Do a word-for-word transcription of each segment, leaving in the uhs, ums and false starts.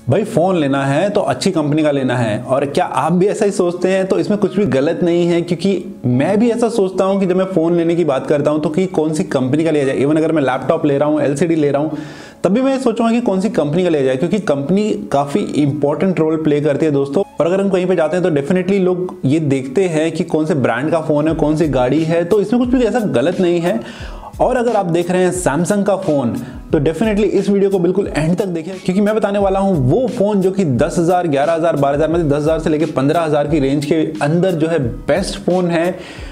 भाई फ़ोन लेना है तो अच्छी कंपनी का लेना है। और क्या आप भी ऐसा ही सोचते हैं? तो इसमें कुछ भी गलत नहीं है, क्योंकि मैं भी ऐसा सोचता हूं कि जब मैं फ़ोन लेने की बात करता हूं तो कि कौन सी कंपनी का लिया जाए। इवन अगर मैं लैपटॉप ले रहा हूं, एलसीडी ले रहा हूं, तब भी मैं सोचूंगा कि कौन सी कंपनी का लिया जाए, क्योंकि कंपनी काफ़ी इंपॉर्टेंट रोल प्ले करती है दोस्तों। और अगर हम कहीं पे जाते हैं तो डेफिनेटली लोग ये देखते हैं कि कौन से ब्रांड का फ़ोन है, कौन सी गाड़ी है, तो इसमें कुछ भी ऐसा गलत नहीं है। और अगर आप देख रहे हैं सैमसंग का फ़ोन, तो डेफिनेटली इस वीडियो को बिल्कुल एंड तक देखिए, क्योंकि मैं बताने वाला हूं वो फ़ोन जो कि दस हज़ार, ग्यारह हज़ार, बारह हज़ार मतलब दस हज़ार से लेकर पंद्रह हज़ार की रेंज के अंदर जो है बेस्ट फ़ोन है।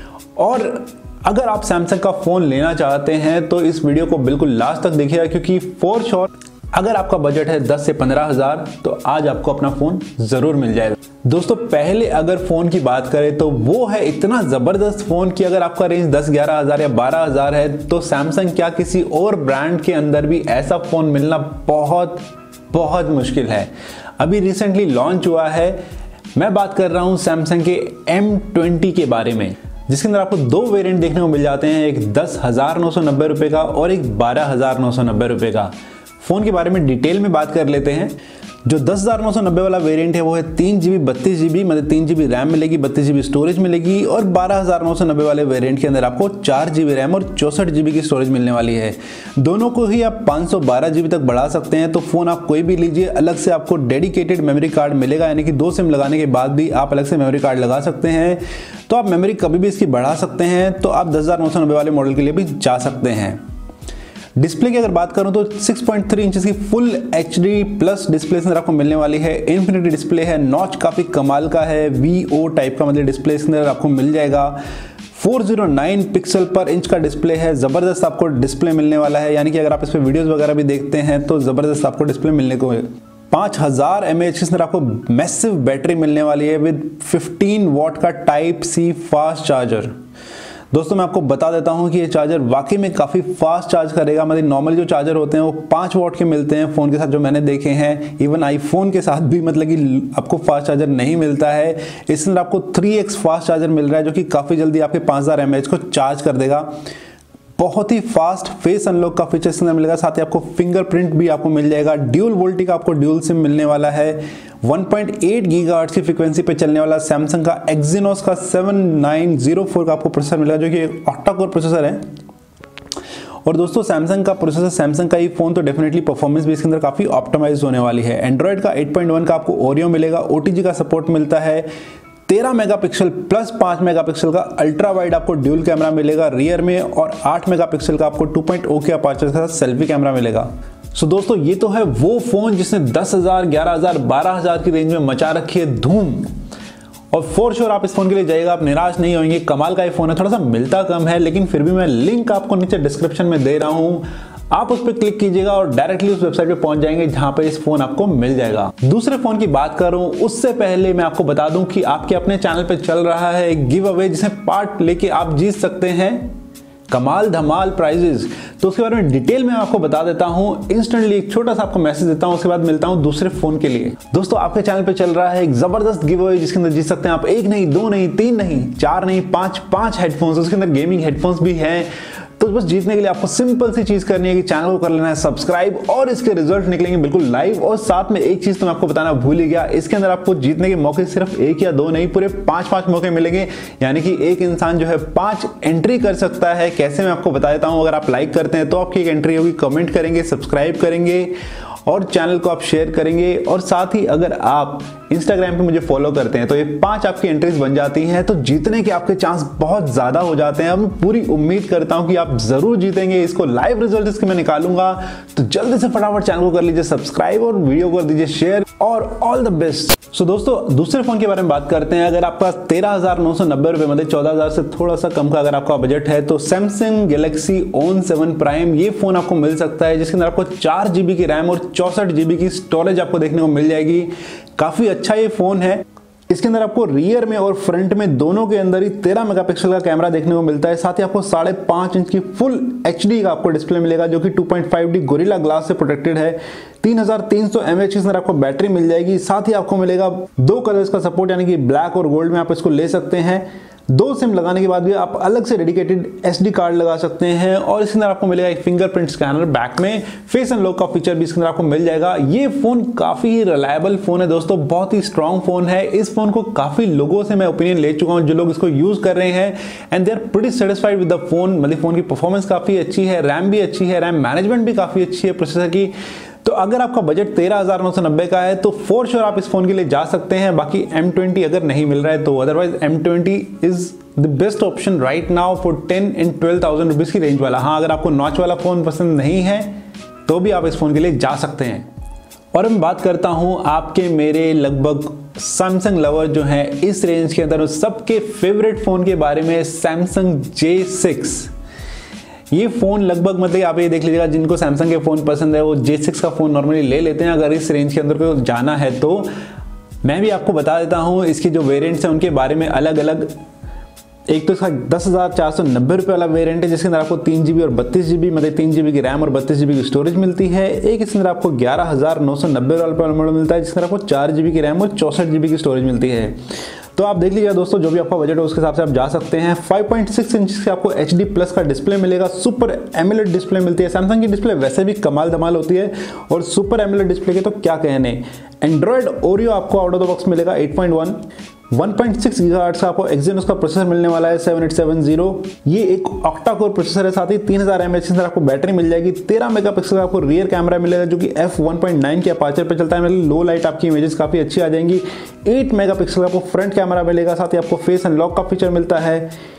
और अगर आप सैमसंग का फ़ोन लेना चाहते हैं तो इस वीडियो को बिल्कुल लास्ट तक देखिएगा, क्योंकि फॉर श्योर अगर आपका बजट है दस से पंद्रह हज़ार तो आज आपको अपना फ़ोन ज़रूर मिल जाएगा। दोस्तों पहले अगर फ़ोन की बात करें तो वो है इतना ज़बरदस्त फ़ोन कि अगर आपका रेंज दस ग्यारह हज़ार या बारह हज़ार है तो सैमसंग क्या किसी और ब्रांड के अंदर भी ऐसा फ़ोन मिलना बहुत बहुत मुश्किल है। अभी रिसेंटली लॉन्च हुआ है, मैं बात कर रहा हूँ सैमसंग के एम ट्वेंटी के बारे में, जिसके अंदर आपको दो वेरिएंट देखने को मिल जाते हैं, एक दस हज़ार नौ सौ नब्बे रुपये का और एक बारह हज़ार नौ सौ नब्बे रुपये का। फ़ोन के बारे में डिटेल में बात कर लेते हैं। जो दस हज़ार नौ सौ नब्बे वाला वेरिएंट है वो है तीन जी बी बत्तीस जी बी मतलब तीन जी बी रैम मिलेगी, बत्तीस जी बी स्टोरेज मिलेगी। और बारह हज़ार नौ सौ नब्बे वाले वेरिएंट के अंदर आपको चार जी बी रैम और चौंसठ जी बी की स्टोरेज मिलने वाली है। दोनों को ही आप पाँच सौ बारह जी बी तक बढ़ा सकते हैं। तो फ़ोन आप कोई भी लीजिए, अलग से आपको डेडिकेटेड मेमोरी कार्ड मिलेगा, यानी कि दो सिम लगाने के बाद भी आप अलग से मेमोरी कार्ड लगा सकते हैं। तो आप मेमोरी कभी भी इसकी बढ़ा सकते हैं। तो आप दस हज़ार नौ सौ नब्बे वाले मॉडल के लिए भी जा सकते हैं। डिस्प्ले की अगर बात करूं तो छह पॉइंट तीन इंच की full H D plus display से आपको मिलने वाली है। इन्फिनिटी डिस्प्ले है, नॉच काफ़ी कमाल का है, वी ओ टाइप का मतलब डिस्प्ले इसके अंदर आपको मिल जाएगा। चार सौ नौ पिक्सल पर इंच का डिस्प्ले है, ज़बरदस्त आपको डिस्प्ले मिलने वाला है, यानी कि अगर आप इस पर वीडियोज़ वगैरह भी देखते हैं तो ज़बरदस्त आपको डिस्प्ले मिलने को है। पाँच हज़ार एम ए एच के अंदर आपको मैसिव बैटरी मिलने वाली है विद फिफ्टीन वॉट का टाइप सी फास्ट चार्जर। दोस्तों मैं आपको बता देता हूं कि ये चार्जर वाकई में काफ़ी फास्ट चार्ज करेगा। मतलब नॉर्मल जो चार्जर होते हैं वो पाँच वॉट के मिलते हैं फ़ोन के साथ, जो मैंने देखे हैं। इवन आईफोन के साथ भी मतलब कि आपको फास्ट चार्जर नहीं मिलता है। इसके अंदर आपको थ्री एक्स फास्ट चार्जर मिल रहा है, जो कि काफ़ी जल्दी आपके पाँच हज़ार एम ए एच को चार्ज कर देगा। बहुत ही फास्ट फेस अनलॉक का फीचर इसके अंदर मिलेगा, साथ ही आपको फिंगरप्रिंट भी आपको मिल जाएगा। ड्यूल वोल्टी का आपको ड्यूल सिम मिलने वाला है। वन पॉइंट एट गीगाहर्ट्ज़ की फ्रीक्वेंसी पे चलने वाला सैमसंग का एक्सिनोस का सेवन नाइन ज़ीरो फोर का आपको प्रोसेसर मिलेगा, जो कि एक ऑक्टा कोर प्रोसेसर है। और दोस्तों सैमसंग का प्रोसेसर, सैमसंग का ही फ़ोन, तो डेफिनेटली परफॉर्मेंस भी इसके अंदर काफ़ी ऑप्टिमाइज होने वाली है। एंड्रॉइड का एट पॉइंट वन का आपको ओरियो मिलेगा, ओटीजी का सपोर्ट मिलता है। तेरह मेगापिक्सल प्लस पाँच मेगापिक्सल का अल्ट्रा वाइड आपको ड्यूल कैमरा मिलेगा रियर में, और आठ मेगापिक्सल का आपको टू पॉइंट ओ के अपर्चर के साथ सेल्फी कैमरा मिलेगा। सो दोस्तों ये तो है वो फ़ोन जिसने दस हज़ार, ग्यारह हज़ार, बारह हज़ार की रेंज में मचा रखी है धूम। और फॉर श्योर आप इस फ़ोन के लिए जाइएगा, आप निराश नहीं होंगे। कमाल का ये फ़ोन है, थोड़ा सा मिलता कम है, लेकिन फिर भी मैं लिंक आपको नीचे डिस्क्रिप्शन में दे रहा हूँ, आप उस पर क्लिक कीजिएगा और डायरेक्टली उस वेबसाइट पे पहुंच जाएंगे जहां पे इस फोन आपको मिल जाएगा। दूसरे फोन की बात करूं उससे पहले मैं आपको बता दूं कि आपके अपने चैनल पे चल रहा है एक गिव अवे, जिसमें पार्ट लेके आप जीत सकते हैं कमाल धमाल प्राइजेस। तो उसके बारे में डिटेल में आपको बता देता हूं। इंस्टेंटली एक छोटा सा आपको मैसेज देता हूं, उसके बाद मिलता हूं दूसरे फोन के लिए। दोस्तों आपके चैनल पे चल रहा है एक जबरदस्त गिव अवे, जिसके अंदर जीत सकते हैं आप एक नहीं, दो नहीं, तीन नहीं, चार नहीं, पांच पांच हेडफोन्स। उसके अंदर गेमिंग हेडफोन्स भी हैं। तो बस जीतने के लिए आपको सिंपल सी चीज करनी है कि चैनल को कर लेना है सब्सक्राइब, और इसके रिजल्ट निकलेंगे बिल्कुल लाइव। और साथ में एक चीज तो मैं आपको बताना भूल ही गया, इसके अंदर आपको जीतने के मौके सिर्फ एक या दो नहीं, पूरे पांच पांच मौके मिलेंगे, यानी कि एक इंसान जो है पांच एंट्री कर सकता है। कैसे मैं आपको बता देता हूं। अगर आप लाइक करते हैं तो आपकी एक एंट्री होगी, कमेंट करेंगे, सब्सक्राइब करेंगे और चैनल को आप शेयर करेंगे, और साथ ही अगर आप इंस्टाग्राम पे मुझे फॉलो करते हैं तो ये पांच आपकी एंट्रीज बन जाती हैं। तो जीतने के आपके चांस बहुत ज्यादा हो जाते हैं। अब मैं पूरी उम्मीद करता हूं कि आप जरूर जीतेंगे। इसको लाइव रिजल्ट इसके मैं निकालूंगा, तो जल्दी से फटाफट चैनल को कर लीजिए सब्सक्राइब और वीडियो को कर दीजिए शेयर, और ऑल द बेस्ट। सो दोस्तों दूसरे फोन के बारे में बात करते हैं। अगर आपका तेरह हजार नौ सौ नब्बे रुपए मतलब चौदह हजार से थोड़ा सा कम का अगर आपका बजट है, तो Samsung Galaxy on seven prime ये फोन आपको मिल सकता है, जिसके अंदर आपको चार जीबी की रैम और चौसठ जीबी की स्टोरेज आपको देखने को मिल जाएगी। काफी अच्छा ये फोन है। इसके अंदर आपको रियर में और फ्रंट में दोनों के अंदर ही तेरह मेगापिक्सल का कैमरा देखने को मिलता है। साथ ही आपको साढ़े पांच इंच की फुल एचडी का आपको डिस्प्ले मिलेगा, जो कि two point five D Gorilla glass से प्रोटेक्टेड है। तीन हज़ार तीन सौ एम ए एच के अंदर आपको बैटरी मिल जाएगी। साथ ही आपको मिलेगा दो कलर्स का सपोर्ट, यानी कि ब्लैक और गोल्ड में आप इसको ले सकते हैं। दो सिम लगाने के बाद भी आप अलग से डेडिकेटेड एसडी कार्ड लगा सकते हैं और इसके अंदर आपको मिलेगा एक फिंगरप्रिंट स्कैनर, बैक में फेस अनलॉक का फीचर भी इसके अंदर आपको मिल जाएगा। ये फोन काफी ही रिलायबल फोन है दोस्तों, बहुत ही स्ट्रॉन्ग फोन है। इस फोन को काफी लोगों से मैं ओपिनियन ले चुका हूं जो लोग इसको यूज कर रहे हैं and they are pretty satisfied with the phone. मतलब फोन की परफॉर्मेंस काफी अच्छी है, रैम भी अच्छी है, रैम मैनेजमेंट भी काफी अच्छी है प्रोसेसर की। तो अगर आपका बजट तेरह हजार नौ सौ नब्बे का है तो फॉर श्योर आप इस फोन के लिए जा सकते हैं। बाकी एम ट्वेंटी अगर नहीं मिल रहा है तो otherwise M twenty is the best option right now for ten and twelve thousand rupees की रेंज वाला। हाँ, अगर आपको नॉच वाला फोन पसंद नहीं है तो भी आप इस फोन के लिए जा सकते हैं। और मैं बात करता हूं आपके मेरे लगभग सैमसंग लवर जो हैं इस रेंज के अंदर सबके फेवरेट फोन के बारे में, सैमसंग जे सिक्स। ये फोन लगभग मतलब आप ये देख लीजिएगा, जिनको सैमसंग के फोन पसंद है वो जे सिक्स का फोन नॉर्मली ले लेते हैं। अगर इस रेंज के अंदर को जाना है तो मैं भी आपको बता देता हूँ इसके जो वेरिएंट्स हैं उनके बारे में अलग अलग। एक तो इसका दस हजार चार सौ नब्बे रुपये वाला वेरिएंट है जिसके अंदर आपको तीन जीबी और बत्तीस जीबी मतलब तीन जीबी की रैम और बत्तीस जीबी की स्टोरेज मिलती है। एक इसके अंदर आपको ग्यारह हजार नौ सौ नब्बे वाला मॉडल मिलता है जिसके अंदर आपको चार जीबी की रैम और चौसठ जीबी की स्टोरेज मिलती है। तो आप देख लीजिए दोस्तों, जो भी आपका बजट है उसके हिसाब से आप जा सकते हैं। फाइव पॉइंट सिक्स इंच से आपको एच डी प्लस का डिस्प्ले मिलेगा, सुपर एमोलेड डिस्प्ले मिलती है। सैमसंग की डिस्प्ले वैसे भी कमाल धमाल होती है और सुपर एमोलेड डिस्प्ले के तो क्या कहने। एंड्रॉइड ओरियो आपको आउट ऑफ द बॉक्स मिलेगा eight point one. One point six gigahertz का आपको एक्सिनोस का प्रोसेसर मिलने वाला है सेवन एट सेवन जीरो। ये एक ऑक्टा कोर प्रोसेसर है, साथ ही तीन हजार एमएच के अंदर आपको बैटरी मिल जाएगी। तेरह मेगापिक्सल का आपको रियर कैमरा मिलेगा जो कि एफ वन पॉइंट नाइन के अपर्चर पे चलता है, मतलब लो लाइट आपकी इमेजेस काफी अच्छी आ जाएंगी। एट मेगापिक्सल का आपको फ्रंट कैमरा मिलेगा, साथ ही आपको फेस अनलॉक का फीचर मिलता है।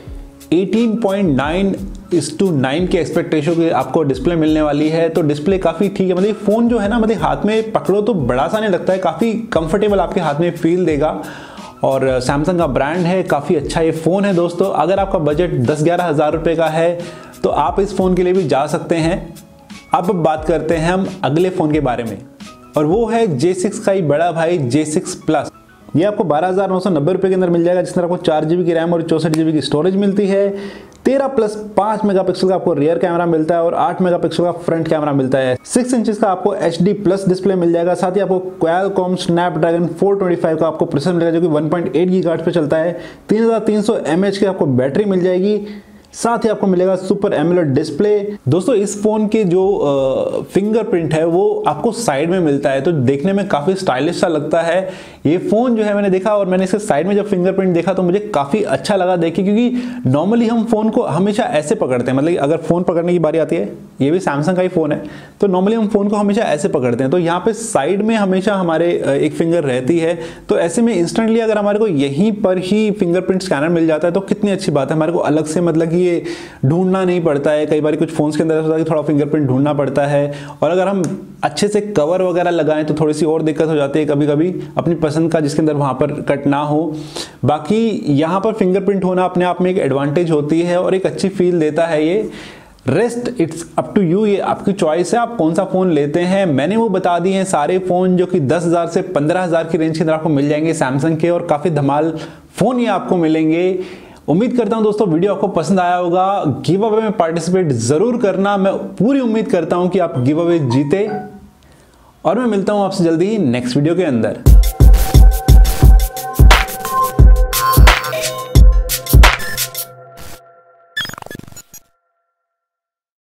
Eighteen point nine is to nine के एस्पेक्ट रेशियो की आपको डिस्प्ले मिलने वाली है। तो डिस्प्ले काफी ठीक है, मतलब फोन जो है ना, मतलब हाथ में पकड़ो तो बड़ा सा नहीं लगता है, काफी कंफर्टेबल आपके हाथ में फील देगा। और सैमसंग का ब्रांड है, काफ़ी अच्छा ये फ़ोन है दोस्तों। अगर आपका बजट दस ग्यारह हज़ार रुपये का है तो आप इस फ़ोन के लिए भी जा सकते हैं। अब बात करते हैं हम अगले फ़ोन के बारे में और वो है जे सिक्स का ही बड़ा भाई जे सिक्स प्लस। ये आपको बारह हज़ार नौ सौ नब्बे रुपये के अंदर मिल जाएगा जिसमें आपको चार जीबी की रैम और चौसठ जीबी की स्टोरेज मिलती है। तेरह प्लस पाँच मेगापिक्सल का आपको रियर कैमरा मिलता है और आठ मेगापिक्सल का फ्रंट कैमरा मिलता है। सिक्स इंचेस का आपको एच डी प्लस डिस्प्ले मिल जाएगा, साथ ही आपको Qualcomm Snapdragon four twenty five का आपको प्रोसेसर मिलेगा जो कि वन पॉइंट एट गीगाहर्ट्ज पे चलता है। तीन हजार तीन सौ एमएच की आपको बैटरी मिल जाएगी, साथ ही आपको मिलेगा सुपर एमोलेड डिस्प्ले। दोस्तों इस फोन के जो फिंगरप्रिंट है वो आपको साइड में मिलता है तो देखने में काफी स्टाइलिश सा लगता है। ये फोन जो है मैंने देखा और मैंने इसके साइड में जब फिंगरप्रिंट देखा तो मुझे काफी अच्छा लगा देख के, क्योंकि नॉर्मली हम फोन को हमेशा ऐसे पकड़ते हैं, मतलब अगर फोन पकड़ने की बारी आती है, ये भी सैमसंग का ही फोन है, तो नॉर्मली हम फोन को हमेशा ऐसे पकड़ते हैं। तो यहाँ पे साइड में हमेशा हमारे एक फिंगर रहती है, तो ऐसे में इंस्टेंटली अगर हमारे को यहीं पर ही फिंगरप्रिंट स्कैनर मिल जाता है तो कितनी अच्छी बात है। हमारे को अलग से मतलब कि ये ढूंढना नहीं पड़ता है। कई बार कुछ फोन्स के अंदर होता है कि थोड़ा फिंगरप्रिंट ढूंढना पड़ता है, और अगर हम अच्छे से कवर वगैरह लगाएं तो थोड़ी सी और दिक्कत हो जाती है कभी कभी अपनी पसंद का, जिसके अंदर वहां पर कट ना हो। बाकी यहाँ पर फिंगरप्रिंट होना अपने आप में एक एडवांटेज होती है और एक अच्छी फील देता है ये। Rest it's up to you, ये आपकी चॉइस है आप कौन सा फोन लेते हैं। मैंने वो बता दिए हैं सारे फोन जो कि दस हजार से पंद्रह हजार की रेंज के अंदर आपको मिल जाएंगे सैमसंग के, और काफी धमाल फोन ये आपको मिलेंगे। उम्मीद करता हूं दोस्तों वीडियो आपको पसंद आया होगा। गिव अवे में पार्टिसिपेट जरूर करना, मैं पूरी उम्मीद करता हूं कि आप गिव अवे जीते, और मैं मिलता हूं आपसे जल्दी नेक्स्ट वीडियो के अंदर।